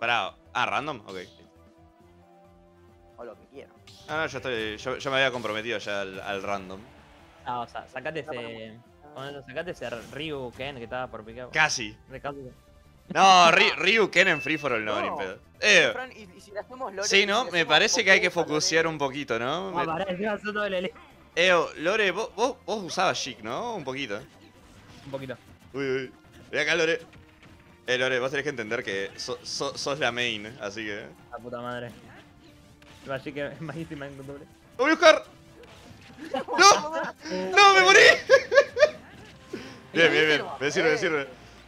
Pará. Ah, random, ok. O lo que quiera. Ah, no, yo estoy. Yo me había comprometido ya al random. Ah, o sea, sacate ese Ryu Ken que estaba por picar. Casi. Recalco. No, Ryu Ken en Free for All no, ni pedo. Fran, ¿y si le hacemos Lore? Sí, ¿Y ¿no? si le Me hacemos parece que hay que Pokémon a Lore? focusear un poquito, ¿no? Ah, pará, encima son todo el Lore, vos usabas Chic, ¿no? Un poquito. Un poquito. Uy, uy. Ve acá, Lore. Lore, vos tenés que entender que sos la main, así que. La puta madre. Así que es malísima en doble. ¡Lo voy a buscar! ¡No! ¡No, me morí! Bien, bien, bien. Me sirve, me sirve.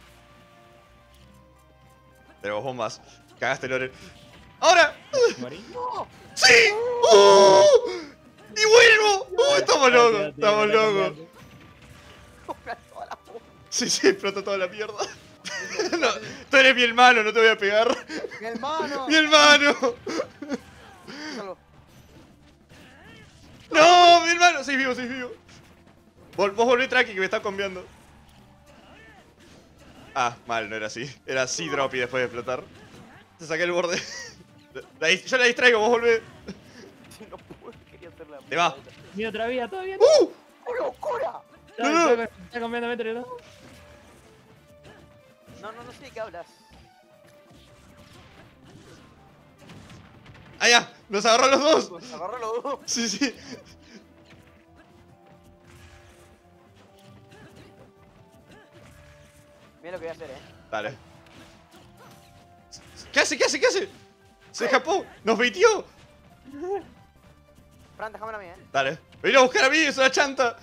Tenemos bombas. Cagaste, Lore. ¡Ahora! ¿Morí? ¡Sí! ¡Y vuelvo! Estamos locos, estamos locos. Sí, sí, explota toda la mierda. No, tú eres mi hermano, no te voy a pegar. ¡Mi hermano! ¡Mi hermano! ¡No! ¡Mi hermano! ¡Soy vivo, soy vivo! Vos volvé Traki que me está combiando. Ah, mal, no era así. Era así drop y después de explotar. Te saqué el borde. Yo la distraigo, vos volvé. No puedo, quería hacer la... Te va. Ni otra vida todavía. ¡Qué locura! No. Está cambiando metro, ¿no? No sé de qué hablas. ¡Ah, ya! ¡Nos agarró los dos! Nos agarró los dos. Sí, sí. Mira lo que voy a hacer, Dale. ¿Qué hace? ¿Qué hace? ¿Qué hace? Se escapó. Nos baitió. Fran, déjame a mí, Dale. Vení a buscar a mí, es una chanta.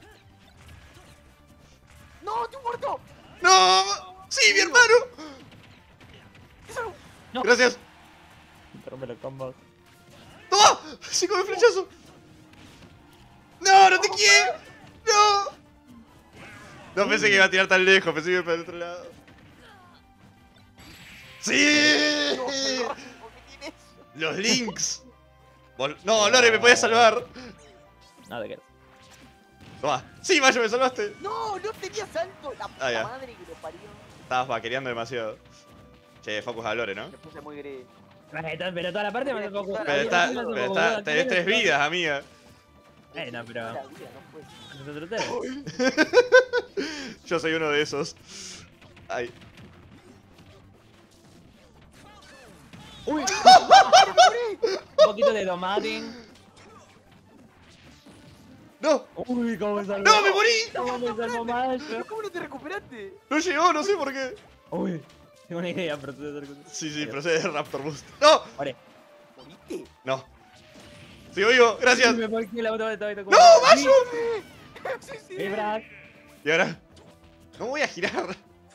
¡No, estoy muerto! ¡No! ¡Sí, mi hermano! No. Gracias. Rompe los combos. ¡Toma! ¡Sí, come flechazo! ¡No, no te quiero! ¡No! No pensé que iba a tirar tan lejos, pensé que iba para el otro lado. ¡Sí! ¿Por qué tienes? ¡Los links! No, Lore, me podías salvar. No te quedas. Toma. ¡Sí, Mayo, me salvaste! No, no tenía salto. La puta ya. madre que lo parió. Estabas vaquereando demasiado. Che, focus a Lore, ¿no? Me puse muy gris. Pero toda la parte me tocó. Tenés 3 vidas, amiga. No, pero. La vida, no puede ser. Yo soy uno de esos. Ay. ¡Uy! Un poquito de domating. ¡No! ¡Uy, cómo me salvó! ¡No, me morí! ¿Cómo me salvó Mayo? ¿Cómo no te recuperaste? No llegó, no sé por qué. Uy, tengo una idea, pero tú te Sí, sí, procede Raptor Boost. ¡No! Vale. ¿Moriste? No. Sigo vivo, gracias. Me marqué la otra vez. ¡No, Mayo! Sí, sí. Brack. Y ahora. No voy a girar.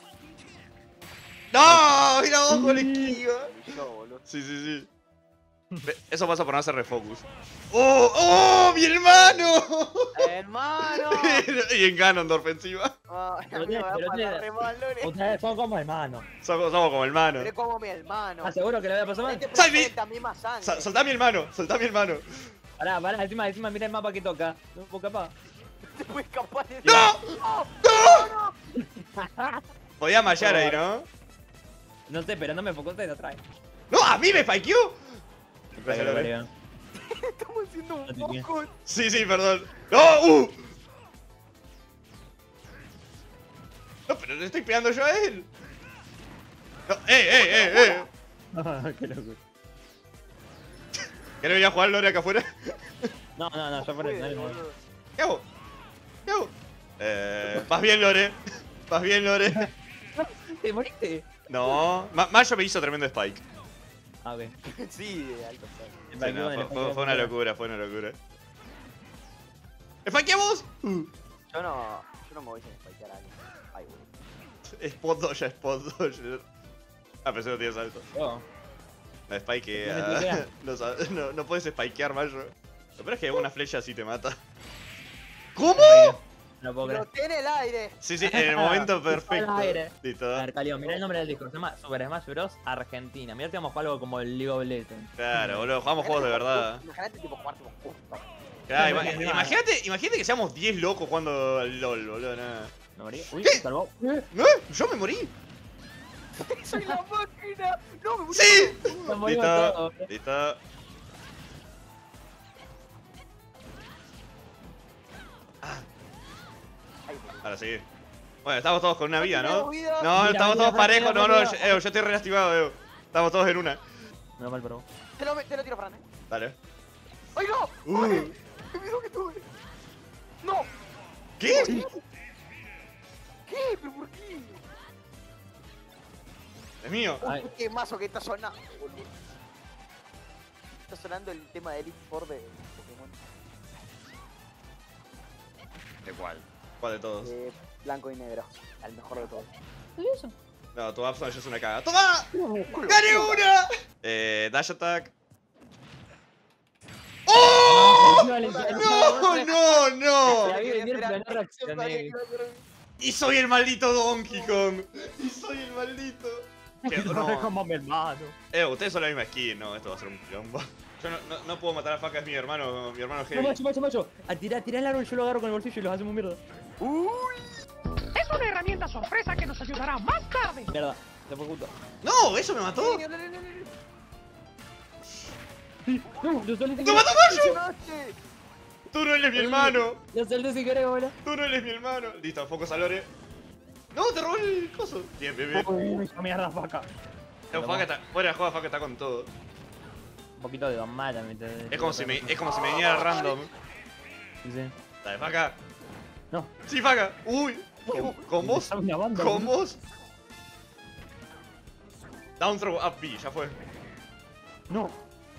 ¡No! Mira vos con la esquiva. Yo, boludo. Sí, sí, sí. Eso pasa por no hacer refocus. ¡Oh! ¡Oh! ¡Mi hermano! ¡Hermano! Y en Ganondorf encima. Ay, a Pero mí me va a tiene- pasar re mal, Lore. Ustedes son como hermanos. Somos como hermanos. Eres como mi hermano. ¿Seguro que le voy a pasar mal? Este Salvi. presenta misma sangre. Soltá a mi hermano, soltá a mi hermano. Pará, encima mira el mapa que toca. No puedo capaz. Te fue capaz de... ¡No! ¡No! Podía mallar ahí, ¿no? No sé, pero no me enfocó, ustedes lo traen. ¡No! ¡A mí me spikeó! Gracias, Lore. Estamos haciendo un No te quiero. poco... Sí, sí, perdón. ¡No! No, pero le estoy pegando yo a él. No, ¡eh! Qué locura. ¿Querés venir a jugar Lore acá afuera? No, yo por eso. No, boludo. ¿Qué hago? ¿Qué hago? Vas bien, Lore. Vas bien, Lore. ¿Te moriste? No. Mayo me hizo tremendo spike. Ah, ok. Sí, de alto spike. Sí, no, fue una locura, fue una locura. ¿Spikeamos? Yo no me voy sin spikear a alguien. Ay, boludo. Spot dodge, spot dodge. Ah, pensé que no tiene salto. Oh. No spike. ¿Tiene idea? No puedes spikear, Mayo. Lo peor es que una flecha así te mata. ¿Cómo? No puedo creer. Lo tiene el aire. Sí, sí, en el momento perfecto. Al aire. Listo. A ver, Calio, mirá el nombre del disco. Se llama Super Smash Bros. Argentina. Mirá, te vamos a jugar algo como el League of Legends. Claro, boludo, jugamos juegos de verdad. Imagínate tipo jugar tipo justo. Claro, imagínate que seamos 10 locos jugando al LOL, boludo, nada. ¿Me morí? Uy, ¿Qué? me salvó. ¿No? ¿Yo me morí? ¡Soy la máquina! ¡No, me morí! ¡Sí! Nos morimos Listo, todos. listo. Ay, boludo. Ahora sí. Bueno, estamos todos con una vida, ¿no? tenemos vida. No, Mira, estamos mira, todos parejos. No, rápido, no, rápido. yo estoy re lastimado, Evo. Estamos todos en una. No mal, pero. Te lo tiro, Fran, Dale. ¡Ay, no! ¡Ay! ¡Qué miedo que tuve! ¡No! ¿Qué? ¿Qué? ¿Pero por qué? Es mío. Ay. ¿Qué mazo que está sonando, boludo? Está sonando el tema de Elite Four de Pokémon. ¿De cuál? ¿Cuál de todos? Blanco y negro. Al mejor de todos. ¿Qué es eso? No, tu Absol ya es una caga. ¡Toma! ¡Gané una! Dash attack. ¡Oh! No, ¡No, no, La no! vi venir, pero no reaccioné. Y soy el maldito Donkey Kong. Y soy el maldito. ¿Qué? No es No. como mi hermano. Ustedes son la misma skin. No, esto va a ser un quilombo. Yo no puedo matar a Faca, es mi hermano No, heavy. macho. Tirá el árbol, yo lo agarro con el bolsillo y los hacemos mierda. Es una herramienta sorpresa que nos ayudará más tarde. Mierda, se fue justo. ¡No! ¿Eso me mató? No, lo salté sin ¡Te querer. mató Mayo! ¡Funcionaste! Tú no eres mi hermano. Lo salté sin querer, boludo. Tú no eres mi hermano. Listo, focus a Lore. No, te robó el coso. Bien, bien, bien. Uy, me hizo mierda, vaca. Faca está, fuera de juego, Faca está con todo. Un poquito de Don Mata, me te- Es como si me viniera random. Sí, sí. Dale, Faca. No. Sí, Faca. Uy. ¿Con vos? Empezaba una banda, ¿Con boludo. vos? Down throw up B, ya fue. No.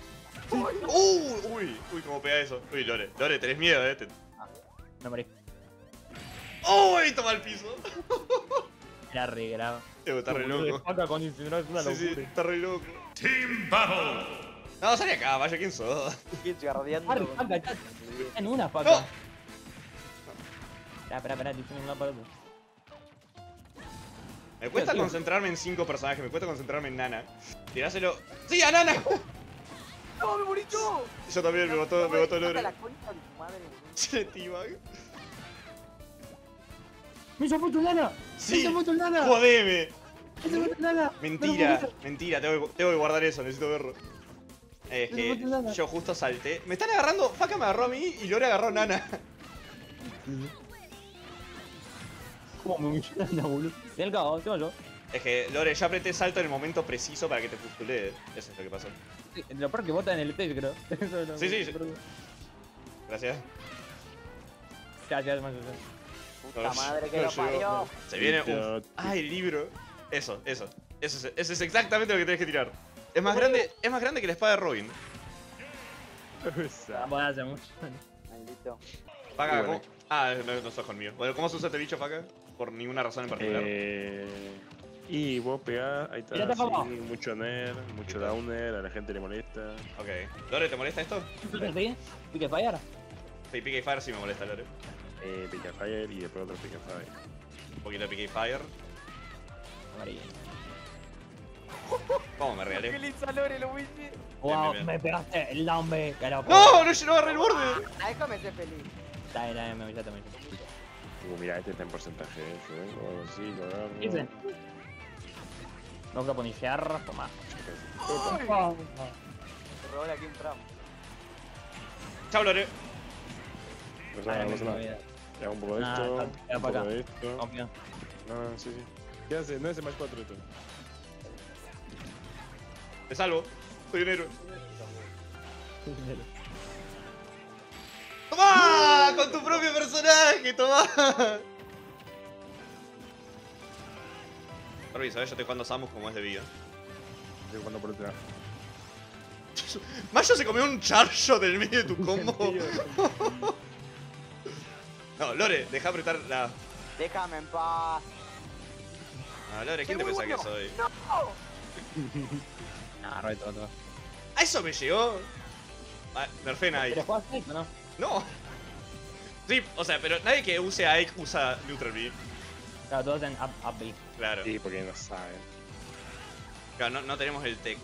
Uy, cómo pega eso. Uy, Lore, tenés miedo, No morí. Uy, toma el piso. Era re grave. Está re loco. Vaca con incinerar es una Sí, sí, locura. está re loco. Team Battle. No, salí acá, vaya, ¿quién sos? Guardiando. Arre, vaca, está en una, No. vaca. Espera, te un aparato. Me cuesta Tío. concentrarme en 5 personajes, me cuesta concentrarme en Nana. Tiráselo. ¡Sí, a Nana! ¡No, me morí yo! Yo también, me botó Lore. la concha de tu madre, boludo. Che, T-Bag. ¡Me hizo puto lana! Sí. ¡Me hizo puto lana! ¡Jodeme! ¡Me hizo puto lana! Mentira, tengo que guardar eso, necesito verlo. Es No que me puto nada. yo justo salté. Me están agarrando, Faca me agarró a mí y Lore agarró a Nana. ¿Cómo me humilló lana, boludo? Tiene el cabo, tengo yo. Es que, Lore, yo apreté salto en el momento preciso para que te pustulee. Eso es lo que pasó. Sí, lo peor que vota en el stage, creo. Eso es lo Sí, sí, que- sí. Gracias. Gracias, más Puta madre que no lo llegó. parió. Se viene un... ¡Ah, el libro! Eso es exactamente lo que tenés que tirar. Es más grande que la espada de Robin. Vamos a hacer mucho. Maldito. Faca, Bueno. ¿cómo? Ah, no sos conmigo. Bueno, ¿cómo se usa este bicho, Faca? Por ninguna razón en particular. Y vos pegás, ahí está, Mirá, sí, papá. mucho ner, mucho downer, a la gente le molesta. Ok. Lore, ¿te molesta esto? ¿Sí? ¿Pique Fire? Pique y Fire sí me molesta, Lore. Pica fire y después otro pica fire. Un poquito de Pique y Fire. Amarillo. ¿Cómo me ¿Qué regalé? le hizo a Lore, lo viste? Wow, bien. me pegaste el downbe, que loco. ¡No! ¡No agarré el borde! Ah, déjame ser feliz. Dale, me avisaste. Mira, este está en porcentaje, o sí, lo agarro. 15. No quiero poniciar, toma. ¡Ay! Ah, Me robó la King Fram. Chao, Lore. No pasa nada, no pasa nada. Le hago un poco de Ah, esto, queda un para poco acá. de esto. Confío. No, sí, sí. ¿Qué hace? No es más 4 esto. Te salvo. Soy un héroe. ¡Tomá! ¡Con tu propio personaje! ¡Tomá! Permiso, yo estoy jugando Samus como es debido. Estoy jugando por otra. Mayo se comió un charjo del medio de tu combo. No, Lore, deja apretar la... Déjame en paz. Ah, Lore, ¿quién te pensás que soy? ¡No! Nah, re todo. ¿A eso me llegó? Ah, nerfé a Ike. ¿Pero juegas Snake o no? No. Sí, o sea, pero nadie que use a Ike usa Neutral B. Claro, todos en up B. Claro. Sí, porque no sabe. Claro, no tenemos el tech.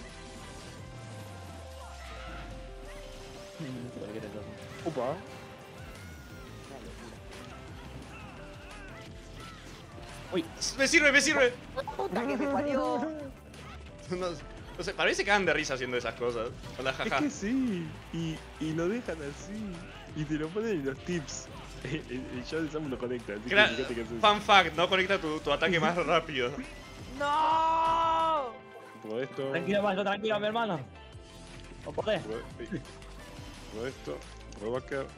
Upa. Uy, Me sirve, me sirve. Puta que me parió. No sé, para mí se cagan de risa haciendo esas cosas. Hola, Es jaja. que sí, y lo dejan así. Y te lo ponen en los tips. El show de Samu lo conecta, así que fíjate que haces. Fun fact, no conecta tu ataque más rápido. ¡No! Todo esto. tranquilo, Mayo, tranquilo, mi hermano. No podés. Todo esto. Provoker.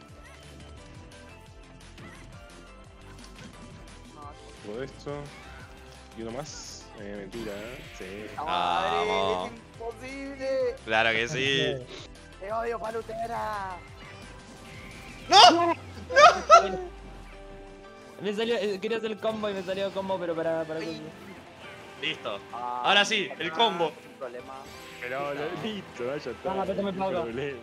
Todo esto. Y uno más. Mentira, ¿eh? Sí. ¡Madre! Vamos. ¡Es imposible! Claro que sí. ¡Te odio, palutera! ¡No! Me salió, quería hacer el combo y me salió combo, pero para Listo. Ah, Ahora sí, el combo. sin problema. Pero listo, ya está. Ah, apretame Sin pausa. problema.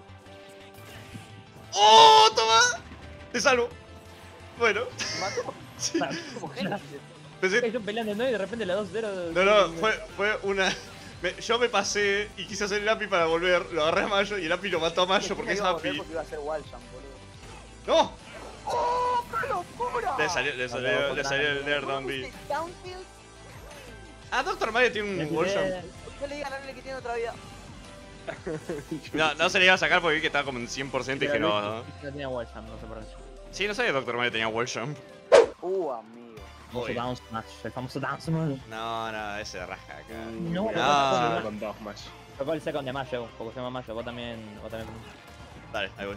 ¡Oh, toma! Te salvo. Bueno. Mato Sí. como Génesis. Pensé- Yo peleando, ¿no? Y de repente la 2-0. No, fue una... yo me pasé y quise hacer el API para volver, lo agarré a Mayo y el API lo mató a Mayo porque es Iba a volver API. porque iba a ser Walsham, boludo. ¡No! ¡Oh, qué locura! Le salió el Nerd Down B. Downfield. Ah, Doctor Mario tiene un Wallsham. No le digan a Arle que tiene otra vida. No se le iba a sacar porque vi que estaba como en 100% y dije no. No tenía Wallsham, no sé por qué. Sí, no sabía que Doctor Mario tenía Wallsham. Amigo. El famoso Uy. Down Smash, el famoso Down Smash. No, ese raja acá. No, Ah. Con dos más. Tocó el second de Mayo, porque se llama Mayo, vos también. Dale, ahí voy.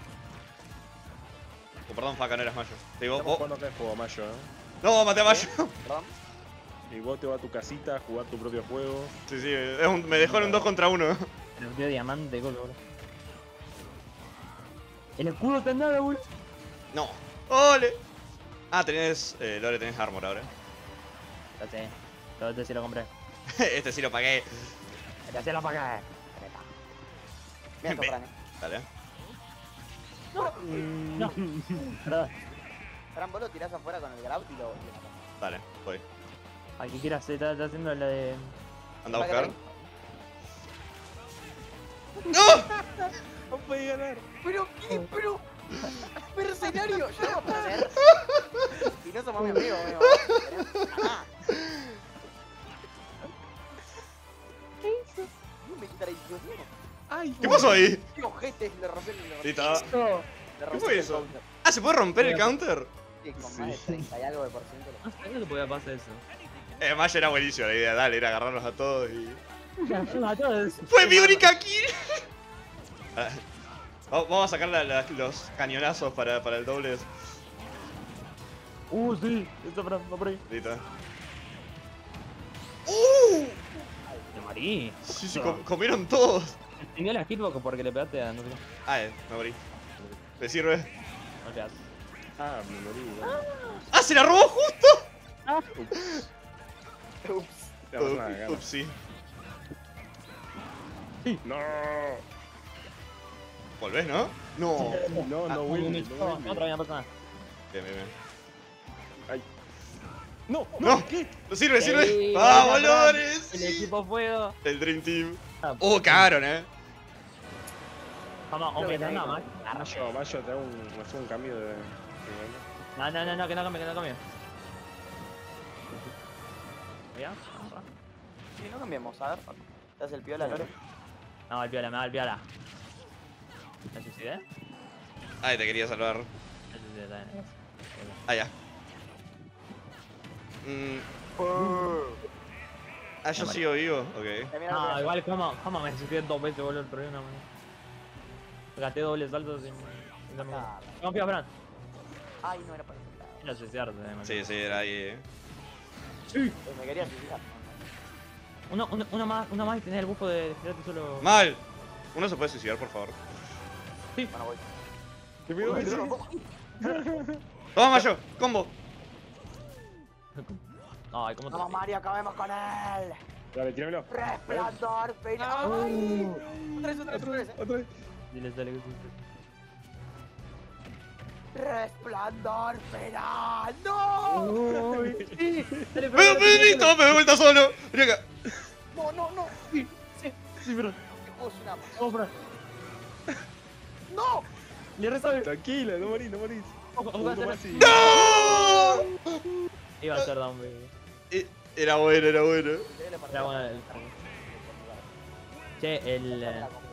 Oh, perdón, Faca, no eras Mayo. Te digo, Estamos oh, jugando acá en juego Mayo, ¿eh? no, maté a Mayo. ¿Perdón? Y vos te vas a tu casita a jugar tu propio juego. Sí, me dejó en un 2 contra 1. El tío diamante, gol, boludo. El escudo está en nada, boludo. No. ¡Ole! Ah, tenés. Lore, tenés armor ahora. Ya sé, todo este sí lo compré. Este sí lo pagué. Ya se lo pagué. Mira, Fran. Dale. No, perdón. Fran, vos lo tirás afuera con el grab y lo matás. Dale, voy. Ay, ¿qué quieras hacer? Está haciendo la de. Anda a buscar. ¡No! No puede ganar. ¿Pero qué? ¿Pero? ¡Mercenario! Yo no puedo hacer. Y no somos mi amigo, amigo. Ah. No me quitaré, Dios mío. Ay, ¿Qué pasó ahí? ¡Qué ojete! Le rompí el. Listo. Le rompí fue el eso? counter. Ah, ¿se puede romper el counter? Sí, con más de 30 y algo de por ciento. No sabía que podía pasar eso. Además era buenísimo la idea, dale, era agarrarlos a todos y... A todos. ¡Fue mi única kill! Ah, vamos a sacar los cañonazos para el doble. Sí, esto va por ahí. Listo. De Marí. Sí, comieron todos. Tenía la hitbox porque le pegaste a no sé qué. Ah, me morí. ¿Te sirve? No le haces. Ah, me morí. ¡Ah, se la robó justo! Ups. Ya pasó nada, gana. Ups, sí. No. ¿Volvés, no? No. No, no vuelve, no Otra vuelve. misma persona. Bien. Ay. No, No. no, ¿qué? ¡Sirve, Sí, sirve! ¡Vamos, buena, Fran. Lores! El equipo fuego. El Dream Team. Ah, Cagaron, Vamos, hombre, no, más. Mayo, te hago un cambio de. No, que no cambie. ¿Ya? Sí, no cambiemos, a ver. ¿Te hace el piola, Lore? No, el piola, me va el piola. ¿Me suicidé? Ay, te quería salvar. Me suicidé también. Ah, ya. Ah, yo sigo vivo. Ok. No, igual, ¿cómo me suicidé 2 veces, boludo? El problema, man. Gasté dobles saltos sin darme cuenta. Confía, Fran. Ay, no era para ese lado. Era suicidarte, man. Sí, era ahí. Pues me quería suicidar. Una más y tenés el bufo de tirarte solo. ¡Mal! ¿Uno se puede suicidar, por favor? Bueno, voy. ¿Qué pedo? ¿Qué Uy, ¡Toma, Mayo! ¡Combo! Ay, ¿cómo te Vamos, Mario, acabemos con él. Dale, tíramelo. Resplandor final. Otra vez, Otra vez. Diles, dale, que sí. Resplandor final. ¡No! Uy, sí. Dale, ¡Pero, Pedrito! ¡Me doy vuelta solo! Vení acá. No. Sí, pero. Este juego es una. Vamos, Fran. ¡No! Le resabe. Tranquila, no morís. Ojo, Uno más y- ¡No! Iba a ser down B. Era bueno, era bueno. Yo le partí Era la bueno cara. el... Che, el...